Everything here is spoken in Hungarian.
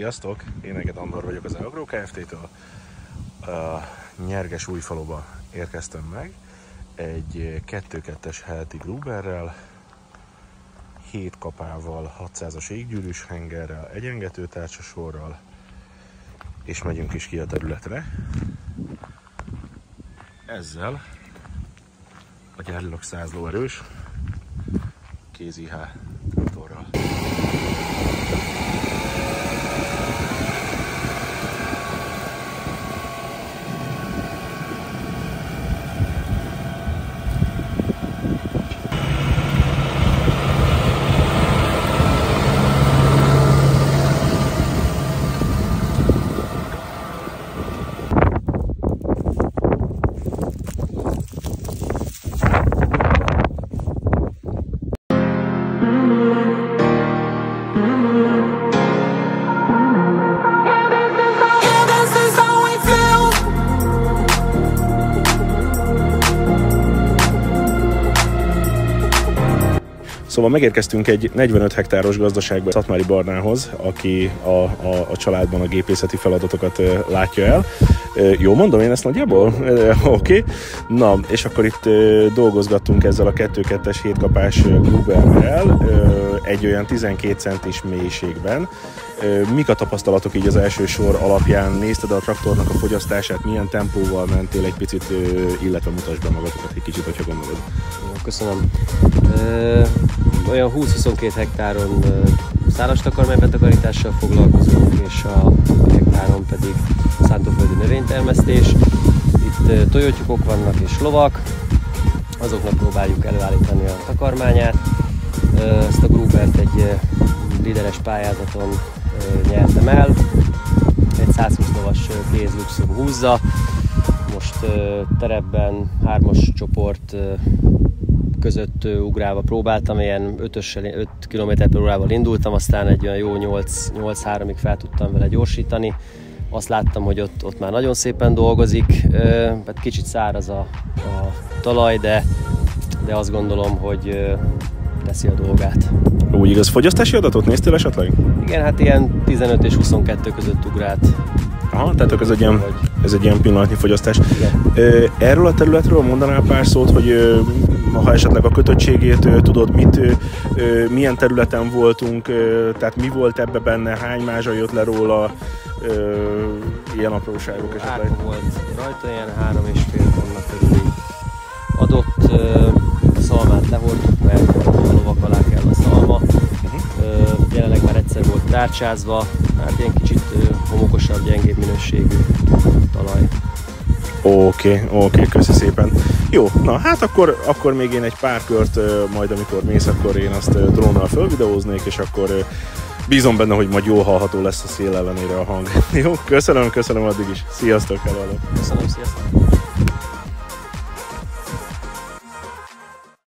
Sziasztok! Én Eged Andor vagyok az Agro Kft-től. Nyerges-Újfaluba érkeztem meg egy 2-2-es Healthy Gruberrel, 7 kapával, 600-as éggyűrűs hengerrel, egyengető tárcsasorral, és megyünk is ki a területre. Ezzel a gyárilag 100 lóerős KZH traktorral. Szóval megérkeztünk egy 45 hektáros gazdaságba, Szatmári Barnához, aki a családban a gépészeti feladatokat látja el. Jó mondom én ezt nagyjából? Oké. Na, és akkor itt dolgozgattunk ezzel a 2-2-es 7 kapás Gruberrel egy olyan 12 centis mélységben. Mik a tapasztalatok így az első sor alapján? Nézted a traktornak a fogyasztását, milyen tempóval mentél egy picit, illetve mutasd be magatokat egy kicsit, hogyha gondolod. Köszönöm. Olyan 20-22 hektáron szálas takarmánybetakarítással foglalkozunk, és a hektáron pedig szántóföldi növénytermesztés. Itt tojótyúkok vannak és lovak, azoknak próbáljuk előállítani a takarmányát. Ezt a Grubert egy lideres pályázaton nyertem el, egy 120 lovas kéz Luxum húzza. Most terepben 3-as csoport között ugrálva próbáltam, ilyen 5 km/h indultam, aztán egy olyan jó 8-3-ig fel tudtam vele gyorsítani. Azt láttam, hogy ott már nagyon szépen dolgozik, hát kicsit száraz a talaj, de azt gondolom, hogy teszi a dolgát. Úgy igaz, fogyasztási adatot néztél esetleg? Igen, hát ilyen 15 és 22 között ugrált. Aha, tehát ez egy ilyen pillanatnyi fogyasztás. Igen. Erről a területről mondanál pár szót, hogy ha esetleg a kötöttségét tudod, milyen területen voltunk, tehát mi volt ebbe benne, hány mázsa jött le róla, ilyen apróságok esetleg? Árpa volt rajta, ilyen 3,5 tonna körüli adott. Szalmát lehordtuk, mert a lovak alá kell a szalma. Jelenleg már egyszer volt tárcsázva, hát ilyen kicsit homokosabb, gyengébb minőségű talaj. Oké, köszi szépen. Jó, na hát akkor még én egy pár kört, majd amikor mész, akkor én azt drónnal fölvideóznék, és akkor bízom benne, hogy majd jól hallható lesz a szél ellenére a hang. Jó, köszönöm addig is. Sziasztok, hello. Köszönöm, sziasztok.